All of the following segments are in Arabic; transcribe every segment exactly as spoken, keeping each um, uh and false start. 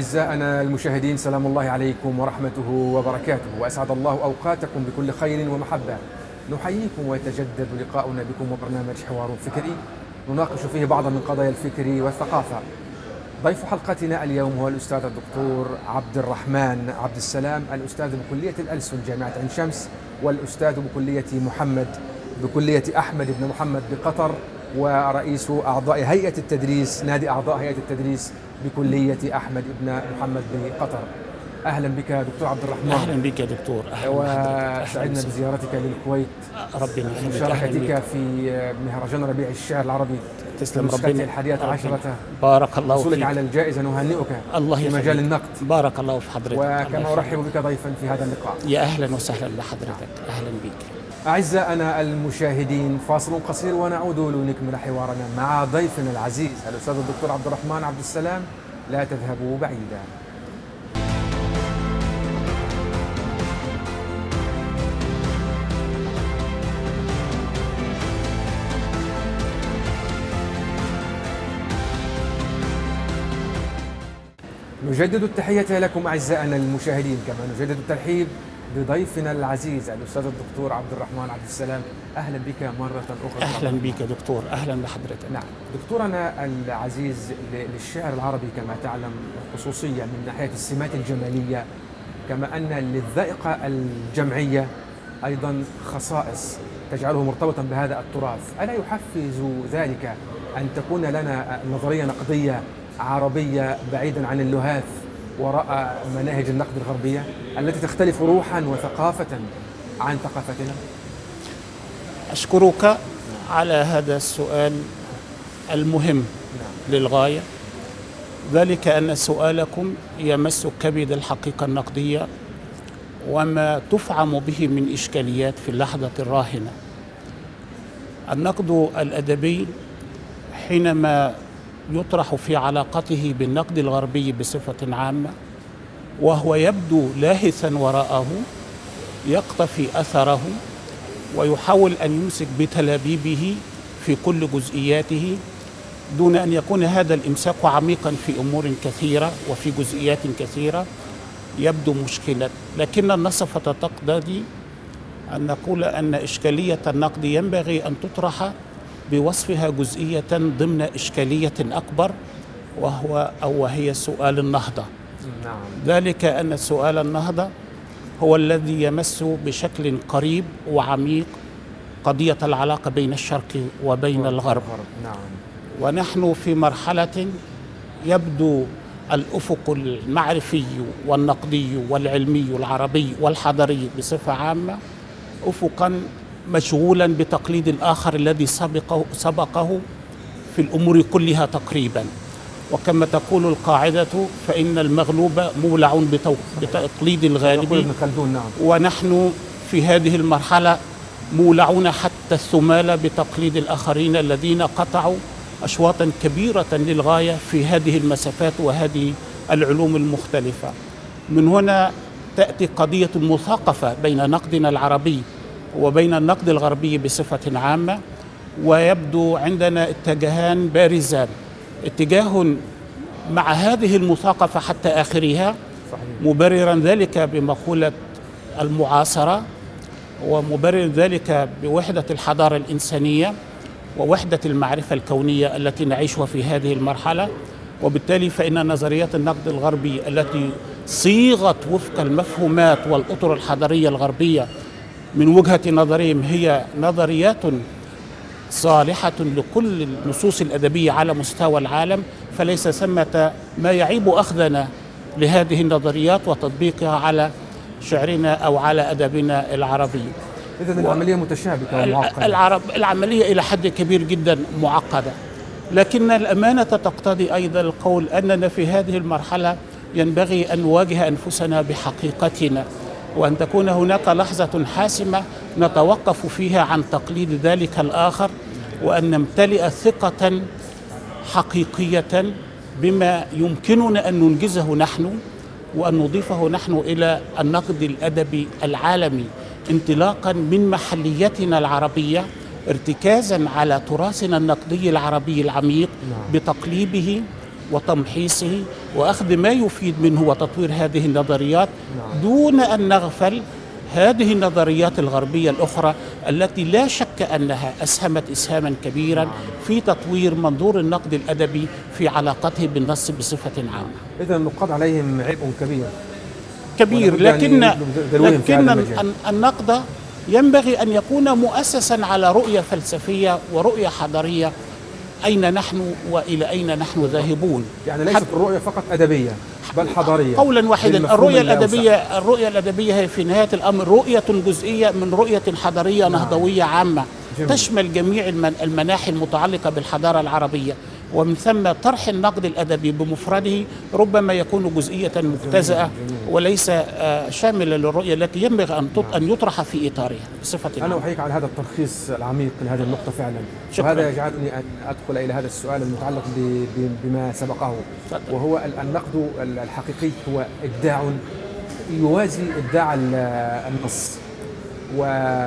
أعزائنا المشاهدين، سلام الله عليكم ورحمته وبركاته، وأسعد الله أوقاتكم بكل خير ومحبة. نحييكم ويتجدد لقاؤنا بكم وبرنامج حوار فكري نناقش فيه بعضا من قضايا الفكر والثقافة. ضيف حلقتنا اليوم هو الأستاذ الدكتور عبد الرحمن عبد السلام، الأستاذ بكلية الألسن جامعة عين شمس، والأستاذ بكلية محمد بكلية أحمد بن محمد بقطر، ورئيس أعضاء هيئة التدريس نادي أعضاء هيئة التدريس بكلية أحمد بن محمد بقطر. أهلا بك دكتور عبد الرحمن. أهلا بك يا دكتور. وسعدنا بزيارتك للكويت، ربنا يخليك، مشاركتك في مهرجان ربيع الشعر العربي. تسلم ربنا. الحادية عشرة، بارك الله فيك. حصولك على الجائزة نهنئك الله في يخليك. مجال النقد. بارك الله في حضرتك. وكما أرحب بك ضيفا في هذا اللقاء. يا أهلا وسهلا بحضرتك. أهلا بك. أعزائنا المشاهدين، فاصل قصير ونعود لنكمل حوارنا مع ضيفنا العزيز الأستاذ الدكتور عبد الرحمن عبد السلام. لا تذهبوا بعيدا. نجدد التحية لكم أعزائنا المشاهدين، كما نجدد الترحيب بضيفنا العزيز الأستاذ الدكتور عبد الرحمن عبد السلام. أهلا بك مرة أخرى. أهلا بك يا دكتور. أهلا بحضرتك. نعم دكتورنا العزيز، للشعر العربي كما تعلم خصوصية من ناحية السمات الجمالية، كما أن للذائقة الجمعية أيضا خصائص تجعله مرتبطا بهذا التراث. ألا يحفز ذلك أن تكون لنا نظرية نقدية عربية بعيدا عن اللهاث وراء مناهج النقد الغربية التي تختلف روحا وثقافة عن ثقافتنا؟ أشكرك على هذا السؤال المهم للغاية، ذلك أن سؤالكم يمس كبد الحقيقة النقدية وما تفعم به من إشكاليات في اللحظة الراهنة. النقد الأدبي حينما يطرح في علاقته بالنقد الغربي بصفة عامة وهو يبدو لاهثا وراءه، يقتفي أثره ويحاول أن يمسك بتلابيبه في كل جزئياته دون أن يكون هذا الإمساك عميقا في أمور كثيرة وفي جزئيات كثيرة، يبدو مشكلة. لكن النصفة تقتضي أن نقول أن إشكالية النقد ينبغي أن تطرح بوصفها جزئية ضمن إشكالية أكبر، وهو أو وهي سؤال النهضة. نعم. ذلك أن سؤال النهضة هو الذي يمس بشكل قريب وعميق قضية العلاقة بين الشرق وبين الغرب. نعم. ونحن في مرحلة يبدو الأفق المعرفي والنقدي والعلمي العربي والحضري بصفة عامة أفقا مشغولا بتقليد الآخر الذي سبقه, سبقه في الأمور كلها تقريبا. وكما تقول القاعدة فإن المغلوب مولع بتقليد الغالب، ونحن في هذه المرحلة مولعون حتى الثمال بتقليد الآخرين الذين قطعوا أشواطا كبيرة للغاية في هذه المسافات وهذه العلوم المختلفة. من هنا تأتي قضية المثاقفة بين نقدنا العربي وبين النقد الغربي بصفة عامة، ويبدو عندنا اتجاهان بارزان: اتجاه مع هذه المثاقفة حتى آخرها، مبررا ذلك بمقولة المعاصرة، ومبرر ذلك بوحدة الحضارة الإنسانية ووحدة المعرفة الكونية التي نعيشها في هذه المرحلة. وبالتالي فإن نظريات النقد الغربي التي صيغت وفق المفهومات والأطر الحضارية الغربية من وجهة نظرهم هي نظريات صالحة لكل النصوص الأدبية على مستوى العالم، فليس ثمة ما يعيب أخذنا لهذه النظريات وتطبيقها على شعرنا أو على أدبنا العربي. إذن العملية متشابكة ومعقدة. العرب العملية إلى حد كبير جدا معقدة، لكن الأمانة تقتضي أيضا القول أننا في هذه المرحلة ينبغي أن نواجه أنفسنا بحقيقتنا، وأن تكون هناك لحظة حاسمة نتوقف فيها عن تقليد ذلك الآخر، وأن نمتلئ ثقة حقيقية بما يمكننا أن ننجزه نحن وأن نضيفه نحن إلى النقد الأدبي العالمي، انطلاقا من محليتنا العربية، ارتكازا على تراثنا النقدي العربي العميق بتقليبه وتمحيصه وأخذ ما يفيد منه وتطوير هذه النظريات دون أن نغفل هذه النظريات الغربية الأخرى التي لا شك أنها أسهمت إسهاما كبيرا في تطوير منظور النقد الأدبي في علاقته بالنص بصفة عامة. إذا النقاد عليهم عبء كبير كبير، لكن لكن النقد ينبغي أن يكون مؤسسا على رؤية فلسفية ورؤية حضارية، أين نحن وإلى أين نحن ذاهبون. يعني ليست الرؤية فقط أدبية بل حضارية. قولا واحدا، الرؤية الأدبية الرؤية الأدبية هي في نهاية الأمر رؤية جزئية من رؤية حضارية نهضوية عامة جميل. تشمل جميع المناحي المتعلقة بالحضارة العربية، ومن ثم طرح النقد الأدبي بمفرده ربما يكون جزئية مجتزأة وليس شاملا للرؤية التي ينبغي أن يطرح في إطارها بصفة. أنا أحييك على هذا التلخيص العميق لهذه النقطة فعلا، وهذا يجعلني أن أدخل إلى هذا السؤال المتعلق بما سبقه، وهو النقد الحقيقي هو إبداع يوازي إبداع النص. و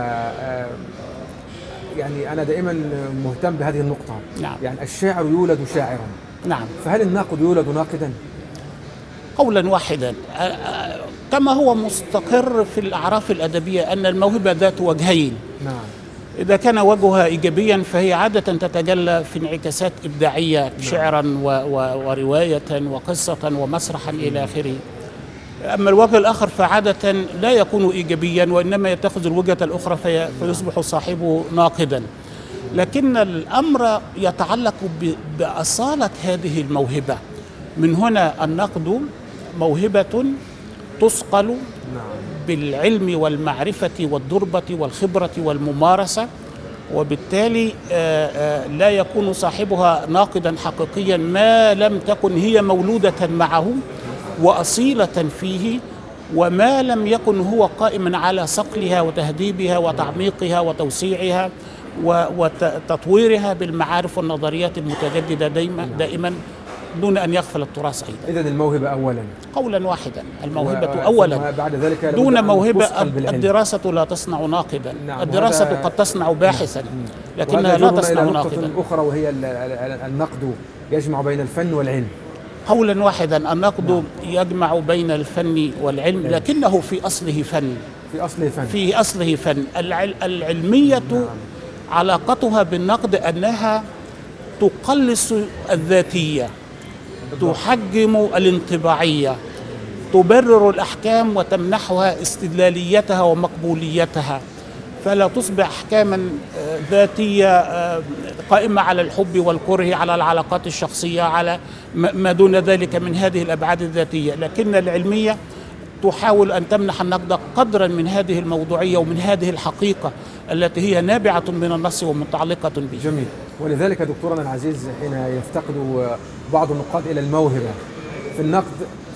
يعني أنا دائما مهتم بهذه النقطة. نعم. يعني الشاعر يولد شاعرا. نعم. فهل الناقد يولد ناقدا؟ قولا واحدا، كما هو مستقر في الأعراف الأدبية أن الموهبة ذات وجهين. نعم. إذا كان وجهها إيجابيا فهي عادة تتجلى في انعكاسات إبداعية. نعم. شعرا و و ورواية وقصة ومسرحا إلى آخره. أما الوجه الآخر فعادة لا يكون إيجابيا وإنما يتخذ الوجهة الأخرى في فيصبح صاحبه ناقدا. لكن الأمر يتعلق بأصالة هذه الموهبة. من هنا النقد موهبة تصقل بالعلم والمعرفة والدربة والخبرة والممارسة، وبالتالي لا يكون صاحبها ناقدا حقيقيا ما لم تكن هي مولودة معه وأصيلة فيه، وما لم يكن هو قائما على صقلها وتهذيبها وتعميقها وتوسيعها وتطويرها بالمعارف والنظريات المتجددة دائما دائما دون أن يغفل التراث أيضا. إذن الموهبة أولا. قولا واحدا، الموهبة أولا. بعد ذلك دون موهبة الدراسة لا تصنع ناقدا. نعم. الدراسة قد تصنع باحثا لكنها لا تصنع ناقدا. أخرى وهي النقد يجمع بين الفن والعلم. قولا واحدا، النقد نعم. يجمع بين الفن والعلم لكنه في أصله فن. في أصله فن. في أصله فن. العلمية نعم. علاقتها بالنقد أنها تقلص الذاتية، تحجم الانطباعية، تبرر الأحكام وتمنحها استدلاليتها ومقبوليتها، فلا تصبح أحكاما ذاتية قائمة على الحب والكره، على العلاقات الشخصية، على ما دون ذلك من هذه الأبعاد الذاتية. لكن العلمية تحاول أن تمنح النقد قدرا من هذه الموضوعية ومن هذه الحقيقة التي هي نابعة من النص ومتعلقة به. جميل. ولذلك دكتورنا العزيز حين يفتقد بعض النقاد إلى الموهبة في النقد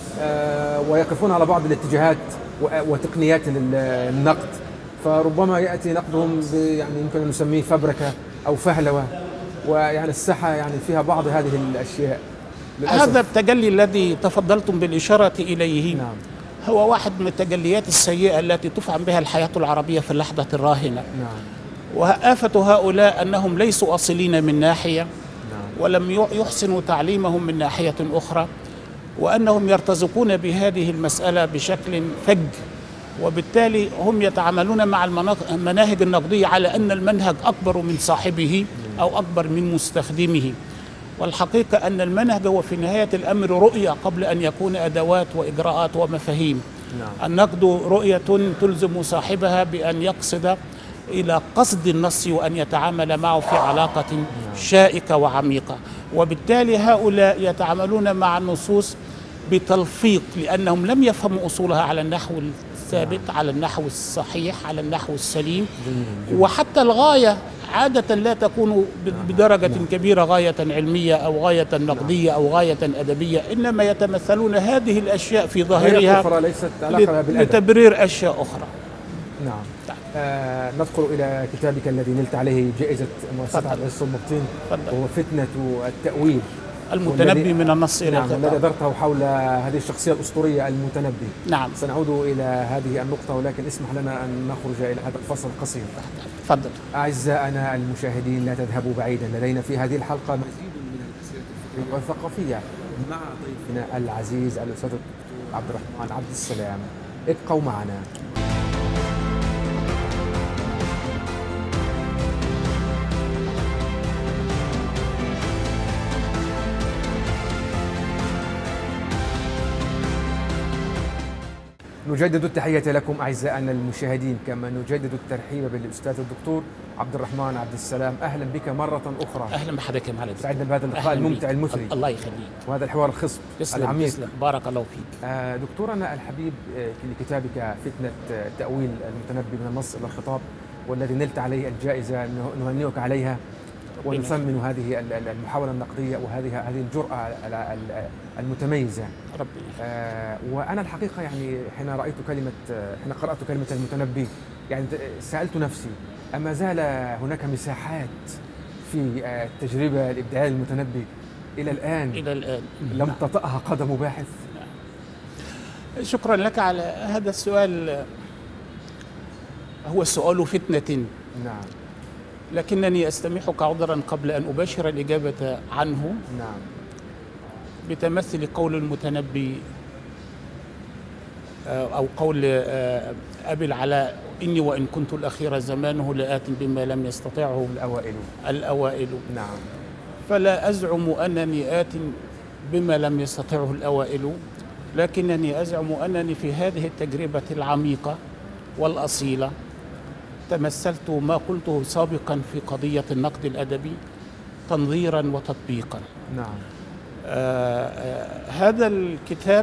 ويقفون على بعض الاتجاهات وتقنيات النقد، فربما يأتي نقدهم يعني يمكن أن نسميه فبركة أو فهلوة، ويعني الساحة يعني فيها بعض هذه الأشياء للأسف. هذا التجلي الذي تفضلتم بالإشارة إليه نعم. هو واحد من التجليات السيئة التي تفعل بها الحياة العربية في اللحظة الراهنة. نعم. وآفة هؤلاء أنهم ليسوا أصيلين من ناحية نعم. ولم يحسنوا تعليمهم من ناحية أخرى، وأنهم يرتزقون بهذه المسألة بشكل فج، وبالتالي هم يتعاملون مع المناهج النقدية على أن المنهج أكبر من صاحبه أو أكبر من مستخدمه. والحقيقة أن المنهج هو في نهاية الأمر رؤية قبل أن يكون أدوات وإجراءات ومفاهيم. نعم. النقد رؤية تلزم صاحبها بأن يقصد إلى قصد النص وأن يتعامل معه في علاقة شائكة وعميقة، وبالتالي هؤلاء يتعاملون مع النصوص بتلفيق لأنهم لم يفهموا أصولها على النحو الثابت، على النحو الصحيح، على النحو السليم. وحتى الغاية عادة لا تكون بدرجة كبيرة غاية علمية أو غاية نقدية أو غاية أدبية، إنما يتمثلون هذه الأشياء في ظاهرها لتبرير أشياء أخرى. نعم. آه ندخل إلى كتابك الذي نلت عليه جائزة مؤسسة عبد العزيز السلطين، وهو فتنة التأويل المتنبي من النص إلى الخطاب. نعم. الذي درته حول هذه الشخصية الأسطورية المتنبي. نعم. سنعود إلى هذه النقطة، ولكن اسمح لنا أن نخرج إلى هذا الفصل القصير. تفضل. أعزائنا المشاهدين لا تذهبوا بعيدا، لدينا في هذه الحلقة مزيد من الأسئلة الفكرية والثقافية مع ضيفنا العزيز الأستاذ الدكتور عبد الرحمن عبد السلام. ابقوا معنا. نجدد التحية لكم أعزائنا المشاهدين، كما نجدد الترحيب بالأستاذ الدكتور عبد الرحمن عبد السلام. أهلا بك مرة أخرى. أهلا بحضرتك يا معالي. سعدنا بهذا اللقاء الممتع المثري. الله يخليك. وهذا الحوار الخصب العميق. تسلم. بارك الله فيك. آه دكتورنا الحبيب، آه لكتابك فتنة آه تأويل المتنبي من النص إلى الخطاب، والذي نلت عليه الجائزة، نهنئك عليها ونثمن هذه المحاولة النقدية وهذه هذه الجرأة المتميزة. ربي. آه وأنا الحقيقة يعني حين رأيت كلمة حين قرأت كلمة المتنبي يعني سألت نفسي، أما زال هناك مساحات في التجربة الإبداعية للمتنبي إلى الآن إلى الآن لم تطأها قدم باحث؟ شكرا لك على هذا السؤال. هو سؤال فتنة. نعم. لكنني أستميحك عذرا قبل أن أباشر الإجابة عنه. نعم. بتمثل قول المتنبي أو قول أبي العلاء: إني وإن كنت الأخير زمانه لآت بما لم يستطعه الأوائل الأوائل. نعم. فلا أزعم أنني آت بما لم يستطعه الأوائل، لكنني أزعم أنني في هذه التجربة العميقة والأصيلة تمثلت ما قلته سابقا في قضية النقد الأدبي تنظيرا وتطبيقا. نعم. آه آه هذا الكتاب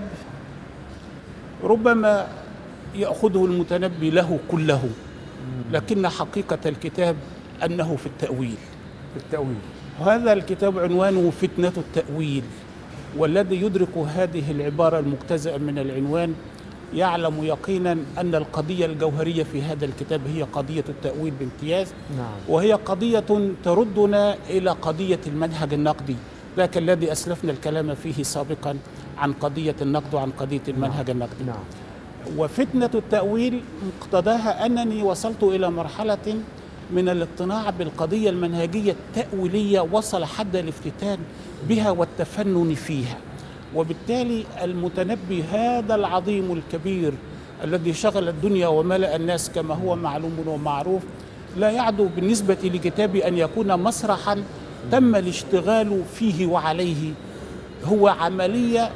ربما يأخذه المتنبي له كله، لكن حقيقة الكتاب أنه في التأويل. في التأويل. هذا الكتاب عنوانه فتنة التأويل، والذي يدرك هذه العبارة المجتزأة من العنوان يعلم يقينا أن القضية الجوهرية في هذا الكتاب هي قضية التأويل بامتياز. نعم. وهي قضية تردنا إلى قضية المنهج النقدي، ذاك الذي أسلفنا الكلام فيه سابقا عن قضية النقد وعن قضية المنهج نعم. النقدي. نعم. وفتنة التأويل مقتضاها أنني وصلت إلى مرحلة من الاقتناع بالقضية المنهجية التأويلية وصل حد الافتتان بها والتفنن فيها. وبالتالي المتنبي هذا العظيم الكبير الذي شغل الدنيا وملأ الناس كما هو معلوم ومعروف لا يعدو بالنسبة لكتابي أن يكون مسرحا تم الاشتغال فيه وعليه. هو عملية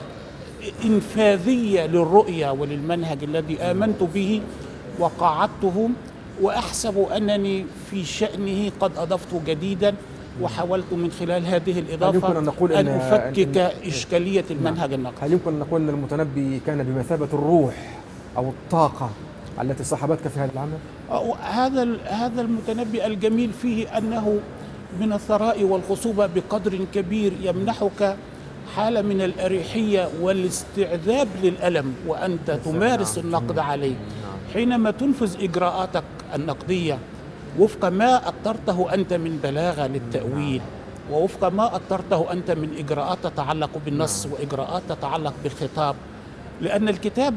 إنفاذية للرؤية وللمنهج الذي آمنت به وقاعدته، وأحسب أنني في شأنه قد أضفت جديدا، وحاولت من خلال هذه الإضافة أن, نقول أن إن أفكك إن إشكالية المنهج النقدي. هل يمكن أن نقول أن المتنبي كان بمثابة الروح أو الطاقة التي صاحبتك في هذا العمل؟ هذا هذا المتنبي الجميل فيه أنه من الثراء والخصوبة بقدر كبير يمنحك حالة من الأريحية والاستعذاب للألم وأنت تمارس النقد عليه، حينما تنفذ إجراءاتك النقدية وفق ما أطرته أنت من بلاغة للتأويل، ووفق ما أطرته أنت من إجراءات تتعلق بالنص وإجراءات تتعلق بالخطاب. لأن الكتاب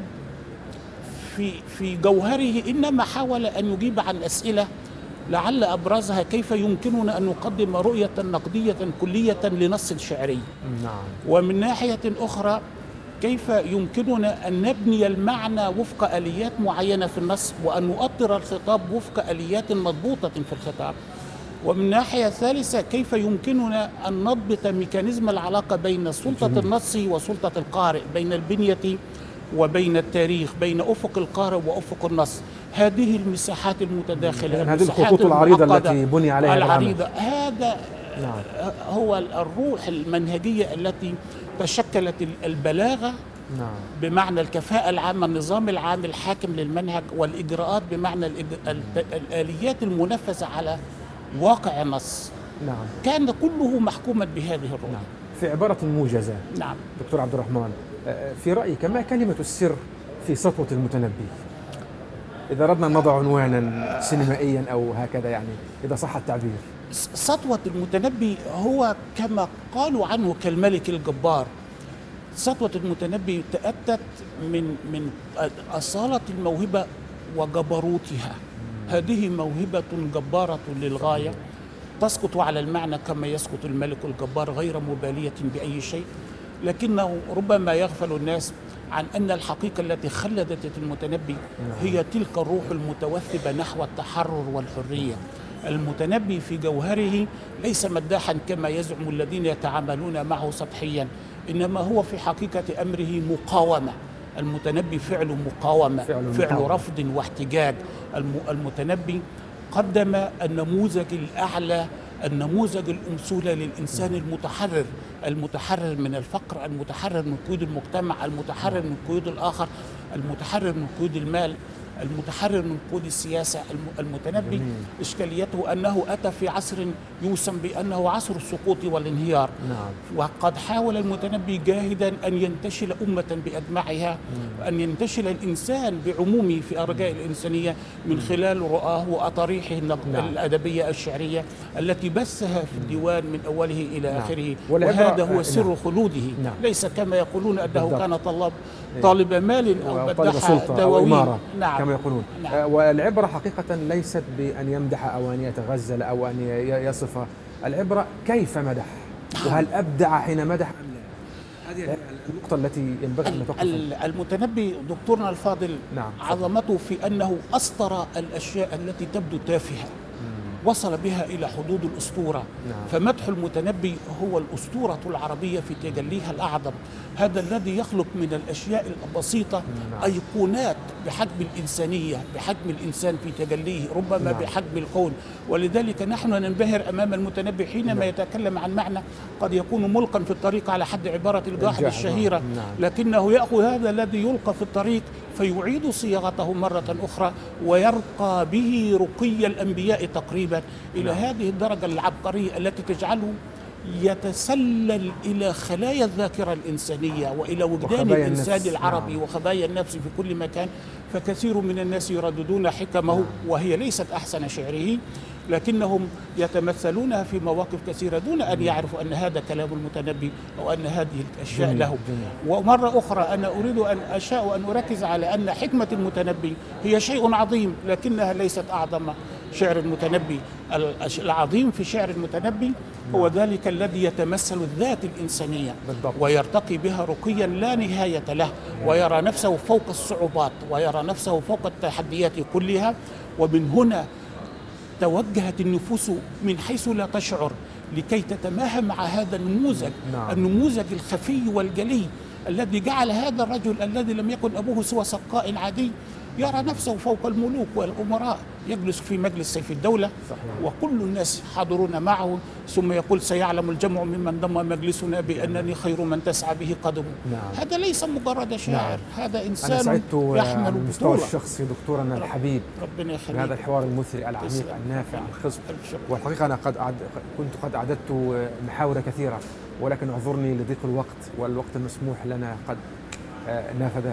في في جوهره إنما حاول أن يجيب عن أسئلة لعل أبرزها كيف يمكننا أن نقدم رؤية نقدية كلية لنص شعري. نعم. ومن ناحية أخرى كيف يمكننا أن نبني المعنى وفق آليات معينة في النص، وأن نؤطر الخطاب وفق آليات مضبوطة في الخطاب. ومن ناحية ثالثة كيف يمكننا أن نضبط ميكانيزم العلاقة بين سلطة النص وسلطة القارئ، بين البنية وبين التاريخ، بين أفق القارئ وأفق النص. هذه المساحات المتداخلة، هذه الخطوط العريضة التي بني عليها العريضة، هذا نعم. هو الروح المنهجية التي تشكلت البلاغة نعم. بمعنى الكفاءة العامة، النظام العام الحاكم للمنهج، والإجراءات بمعنى الآليات المنفذة على واقع النص. نعم. كان كله محكوما بهذه الروح. نعم. في عبارة موجزة نعم دكتور عبد الرحمن، في رأيك ما كلمة السر في سطوة المتنبي؟ إذا أردنا أن نضع عنوانا سينمائيا أو هكذا، يعني إذا صح التعبير. سطوة المتنبي هو كما قالوا عنه كالملك الجبار. سطوة المتنبي تأتت من من أصالة الموهبة وجبروتها. هذه موهبة جبارة للغاية، تسقط على المعنى كما يسقط الملك الجبار غير مبالية بأي شيء، لكنه ربما يغفل الناس عن أن الحقيقة التي خلدت المتنبي هي تلك الروح المتوثبة نحو التحرر والحرية. المتنبي في جوهره ليس مداحا كما يزعم الذين يتعاملون معه سطحيا، إنما هو في حقيقة أمره مقاومة. المتنبي فعل مقاومة، فعل, فعل مقاومة. رفض واحتجاج. المتنبي قدم النموذج الأعلى، النموذج الأمثلة للإنسان المتحرر، المتحرر من الفقر، المتحرر من قيود المجتمع، المتحرر من قيود الآخر، المتحرر من قيود المال، المتحرر من قيود السياسة. المتنبي إشكاليته أنه أتى في عصر يوسم بأنه عصر السقوط والانهيار. نعم. وقد حاول المتنبي جاهدا أن ينتشل أمة بأجمعها، وأن ينتشل الإنسان بعمومه في أرجاء الإنسانية من خلال رؤاه وأطاريحه نعم. الأدبية الشعرية التي بثها في الديوان من أوله إلى نعم. آخره. وهذا هو سر نعم. خلوده. نعم. ليس كما يقولون أنه بالضبط. كان طلاب طالب مال أو مدح دواوين نعم. كما يقولون. نعم. والعبرة حقيقة ليست بأن يمدح أو أن يتغزل أو أن يصف، العبرة كيف مدح وهل أبدع حين مدح أم لا. هذه النقطة التي ينبغي أن تقف. المتنبي دكتورنا الفاضل نعم. عظمته في أنه أسطر الأشياء التي تبدو تافهة، وصل بها إلى حدود الأسطورة. نعم. فمدح المتنبي هو الأسطورة العربية في تجليها الأعظم، هذا الذي يخلق من الأشياء البسيطة نعم. أيقونات بحجم الإنسانية، بحجم الإنسان في تجليه، ربما نعم. بحجم الكون. ولذلك نحن ننبهر أمام المتنبي حينما نعم. يتكلم عن معنى قد يكون ملقا في الطريق على حد عبارة الجاحظ الشهيرة نعم. لكنه يأخذ هذا الذي يلقى في الطريق فيعيد صياغته مرة أخرى ويرقى به رقي الأنبياء تقريبا إلى نعم. هذه الدرجة العبقرية التي تجعله يتسلل إلى خلايا الذاكرة الإنسانية وإلى وجدان الإنسان العربي نعم. وخبايا النفس في كل مكان. فكثير من الناس يرددون حكمه نعم. وهي ليست أحسن شعره، لكنهم يتمثلونها في مواقف كثيرة دون أن يعرفوا أن هذا كلام المتنبي أو أن هذه الأشياء جميل. له جميل. ومرة أخرى أنا أريد أن أشاء أن أركز على أن حكمة المتنبي هي شيء عظيم، لكنها ليست أعظم شعر المتنبي. العظيم في شعر المتنبي هو ذلك الذي يتمثل الذات الإنسانية بالضبط. ويرتقي بها رقيا لا نهاية له، ويرى نفسه فوق الصعوبات ويرى نفسه فوق التحديات كلها. ومن هنا توجهت النفوس من حيث لا تشعر لكي تتماهى مع هذا النموذج نعم. النموذج الخفي والجلي الذي جعل هذا الرجل الذي لم يكن أبوه سوى سقاء عادي يرى نفسه فوق الملوك والأمراء، يجلس في مجلس سيف الدولة صحيح. وكل الناس حاضرون معه، ثم يقول سيعلم الجمع ممن ضم مجلسنا بأنني خير من تسعى به قدم. نعم. هذا ليس مجرد شاعر، نعم. هذا إنسان يحمل بطولة. الشخصي دكتورنا الحبيب ربنا يخليك هذا الحوار المثري العميق النافع الخصب. والحقيقة أنا قد أعد... كنت قد أعددت محاور كثيرة، ولكن اعذرني لضيق الوقت والوقت المسموح لنا قد نافذ.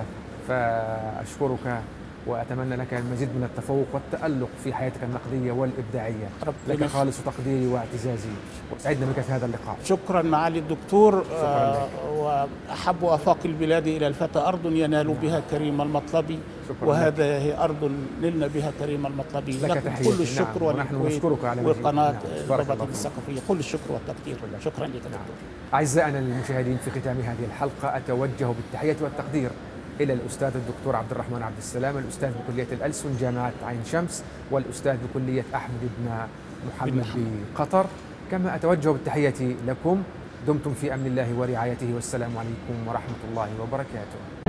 فأشكرك وأتمنى لك المزيد من التفوق والتألق في حياتك النقدية والإبداعية. لك خالص تقديري واعتزازي، وسعدنا بك في هذا اللقاء. شكرا معالي الدكتور. آه وأحب آفاق البلاد إلى الفتى أرض ينال بها كريم المطلب، وهذا هي أرض نلنا بها كريم المطلب. لك كل الشكر نعم. ونحن نشكرك على والقناة الرباطية الثقافية، كل الشكر والتقدير. شكرا لك دكتور. نعم. أعزائنا المشاهدين، في ختام هذه الحلقة أتوجه بالتحية والتقدير إلى الأستاذ الدكتور عبد الرحمن عبد السلام، الأستاذ بكلية الألسن جامعة عين شمس، والأستاذ بكلية أحمد بن محمد بقطر. كما أتوجه بالتحية لكم، دمتم في أمن الله ورعايته، والسلام عليكم ورحمة الله وبركاته.